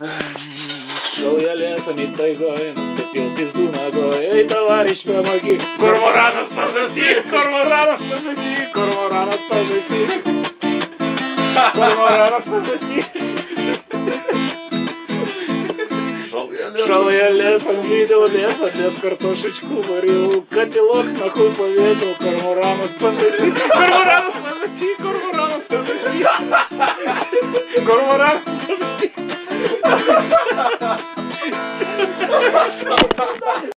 Шел я летом и тайгой, наступил пизду ногой. Эй, товарищ, помоги! Корморанов спасти! Корморанов спасти! Корморанов спасти! Корморанов спасти! Шел я лесом, видел лесом, лес картошечку варил, котелок на хуй повесил, корморанов спасти! Корморанов спасти! Корморанов спасти! Корморанов спасти!